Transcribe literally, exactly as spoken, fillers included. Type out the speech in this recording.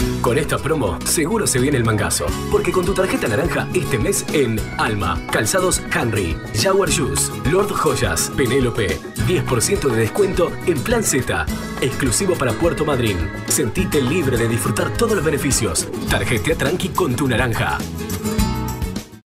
Con esta promo, seguro se viene el mangazo. Porque con tu tarjeta naranja, este mes en Alma, Calzados Henry, Jaguar Shoes, Lord Joyas, Penélope, diez por ciento de descuento en Plan Z. Exclusivo para Puerto Madryn. Sentite libre de disfrutar todos los beneficios. Tarjetea tranqui con tu naranja.